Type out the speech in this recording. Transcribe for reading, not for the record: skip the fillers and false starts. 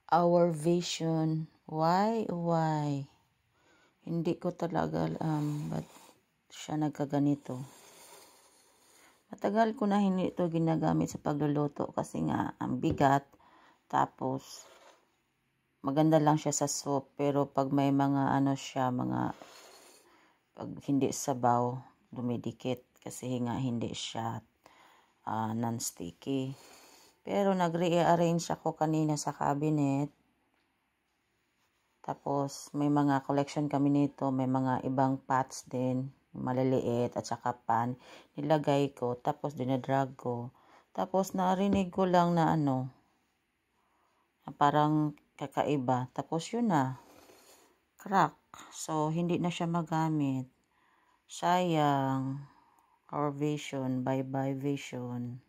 Our vision. Why? Hindi ko talaga alam ba't siya nagkaganito. Matagal ko na hindi ito ginagamit sa pagluluto kasi nga ang bigat. Tapos maganda lang siya sa soup, pero pag may mga pag hindi sabaw, dumidikit kasi nga hindi siya non-sticky. Pero nag-rearrange ako kanina sa cabinet. Tapos may mga collection kami nito, may mga ibang pots din, maliliit at saka pan. Nilagay ko, tapos dinadrag ko. Tapos narinig ko lang na na parang kakaiba. Tapos yun na, crack. So hindi na siya magamit. Sayang. Our vision, bye-bye vision.